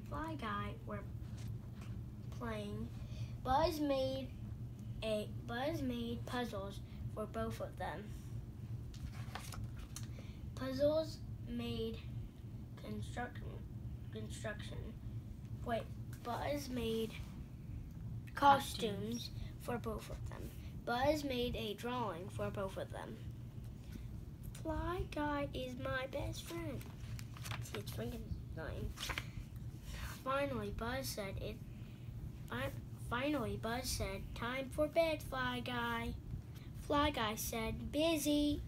Fly Guy were playing, Buzz made puzzles for both of them. Puzzles made construction. Buzz made costumes for both of them. Buzz made a drawing for both of them. Fly Guy is my best friend. See, it's Frankenstein. Finally, Buzz said, "Time for bed, Fly Guy." Fly Guy said, "Busy."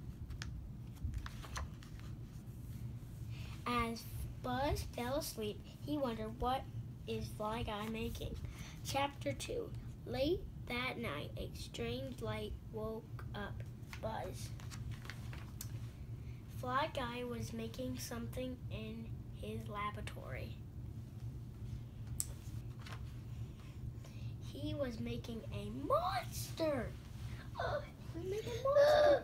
As Buzz fell asleep, he wondered, what is Fly Guy making? Chapter 2. Late that night, a strange light woke up Buzz. Fly Guy was making something in his laboratory. He was making a monster. He was making a monster.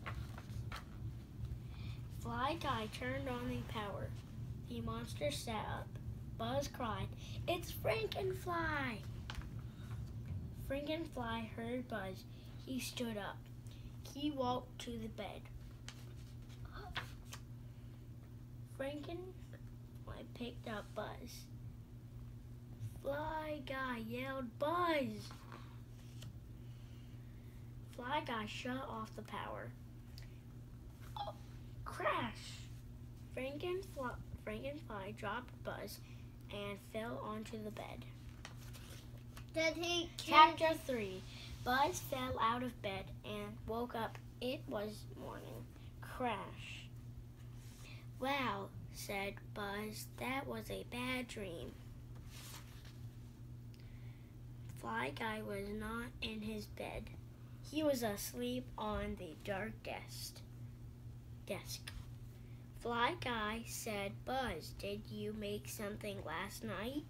Fly Guy turned on the power. The monster sat up. Buzz cried, "It's Frankenfly!" Frankenfly heard Buzz. He stood up. He walked to the bed. Frankenfly picked up Buzz. Fly Guy yelled, "Buzz!" Fly Guy shut off the power. Crash! Frankenfly dropped Buzz and fell onto the bed. Chapter 3. Buzz fell out of bed and woke up. It was morning. Crash! "Wow," said Buzz, "that was a bad dream." Fly Guy was not in his bed. He was asleep on the dark desk. Fly Guy said, "Buzz, did you make something last night?"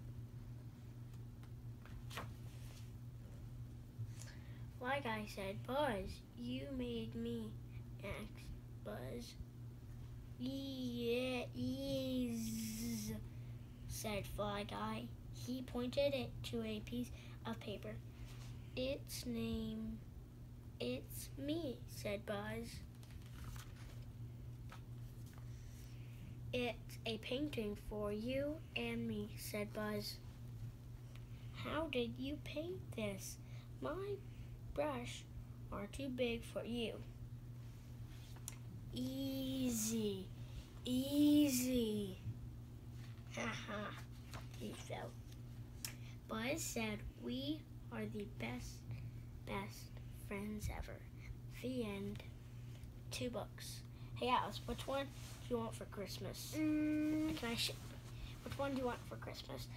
Fly Guy said, "Buzz, you made me." Asked Buzz. "Yes," said Fly Guy. He pointed it to a piece of paper. "It's me," said Buzz. "It's a painting for you and me," said Buzz. "How did you paint this? My brush are too big for you." Easy. Haha, he felt. Buzz said, "We are the best friends ever." The end. 2 books. Hey Alice, which one do you want for Christmas? Which one do you want for Christmas?